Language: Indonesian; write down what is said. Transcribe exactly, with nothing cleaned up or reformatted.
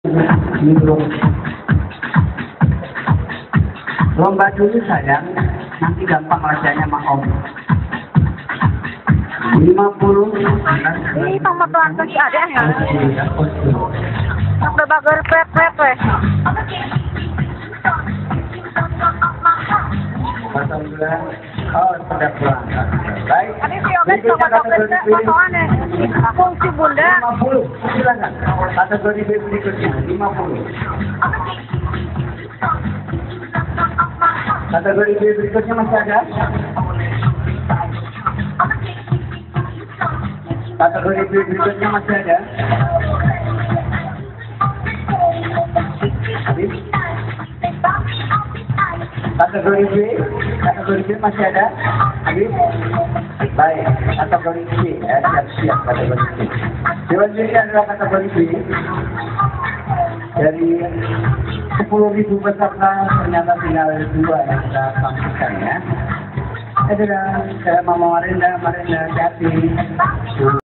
Ini belum. Lomba dulu sayang, nanti gampang latihannya sama Om. lima puluh. Ini pemetuan si ada ya? Udah bager pep-pep weh. Oh, sudah pulang. Baik. Tadi si Oget sama Oget potongan ya. Fungsi bunda. lima puluh. Silakan. Kategori B berikutnya lima puluh. Kategori B berikutnya masih ada? Kategori B berikutnya masih ada? Habis? Kategori B, kategori B masih ada? Habis? Baik, kategori C, ya, siap-siap kategori C. Selanjutnya adalah kategori B. Dari sepuluh ribu peserta ternyata tinggal dua yang kita sampaikan ya. Adalah saya Mama Marinda, Marinda Jati.